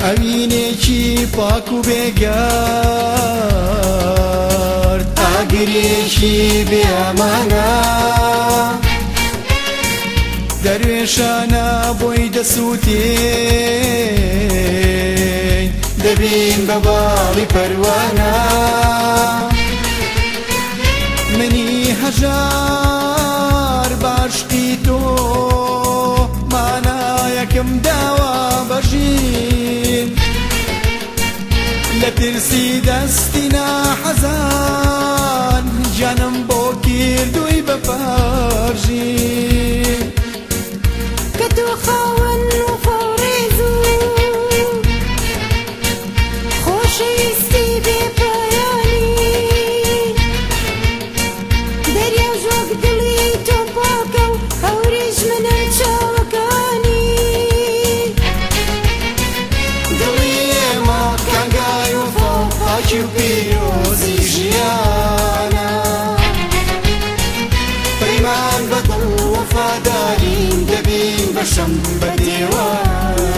ئەوینێکی پاک و بێگارد ئاگرێکی بێئەمانە دەروێشانە بۆی دەسووتێن دەبین بە باڵی پەروانە منی هەژار باشقی تۆ مانایەکەم داوا بەژین لە ترسی دەستی ناحەزان گیانم بۆ کردووی بە پەرژین کە تۆ خاوەن وەفا و ڕێز و خۆشەویستی بێپایانی دەریاو ژۆک دڵی تۆ پاکە و هەوریش منە چاوەکانی دڵی ئێمە کانگای وەفا و پاکی و پیرۆزی ژیانە پەیمان بە دڵ وەفادارین دەبین بەشەم بە دێوانە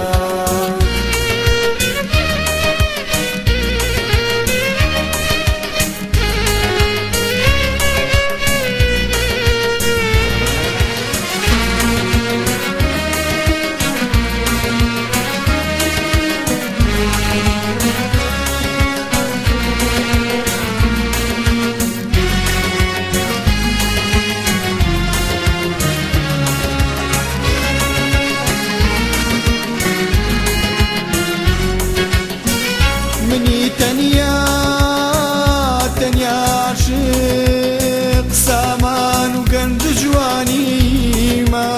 منی تەنیا عاشق سامان و گەنج و جوانیمە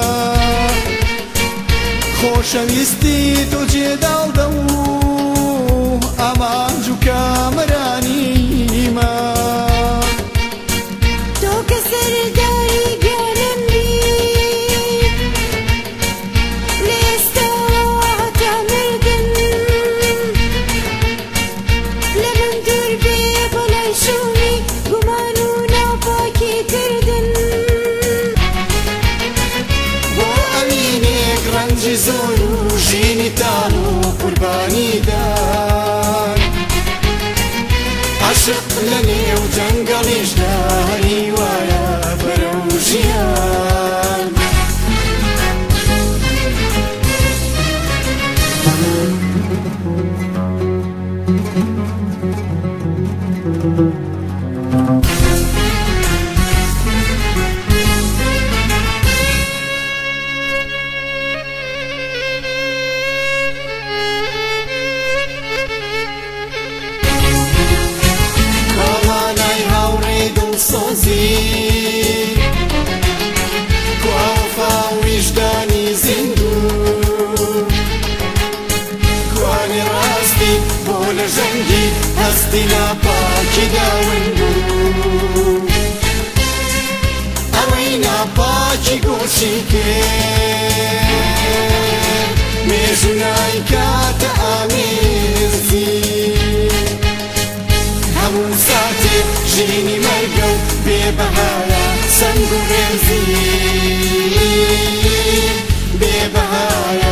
خۆشەویستی تۆ جێداڵدە و ئامانج و کامەرانیمە تۆ کە سەرداری گیانم بی لە ئێستاوە هەتا مردن لە من دوور بێ بەڵای شەومی گومان و ناپاکی کردن بۆ ئەمینێک ڕەنجی زۆر و ژینی تاڵ و قوربانیدان عاشق لە نێو جەنگەڵیشدا هەری وایە بەرەو ژیان کاڵانای هاوڕێ دڵسۆزی کوا وەفا و ویژدانی زیندوو کوانی ڕاستی بۆ لە ژەنگی هەستی ناپاکی داوەندوو ئەوەی ناپاکی گۆشی کرد مێژوونای کاتە ئامێزی هەموو ساتێ ژینی مەرگە و بێبەهایە سەنگ و ڕێزی بێبەهایە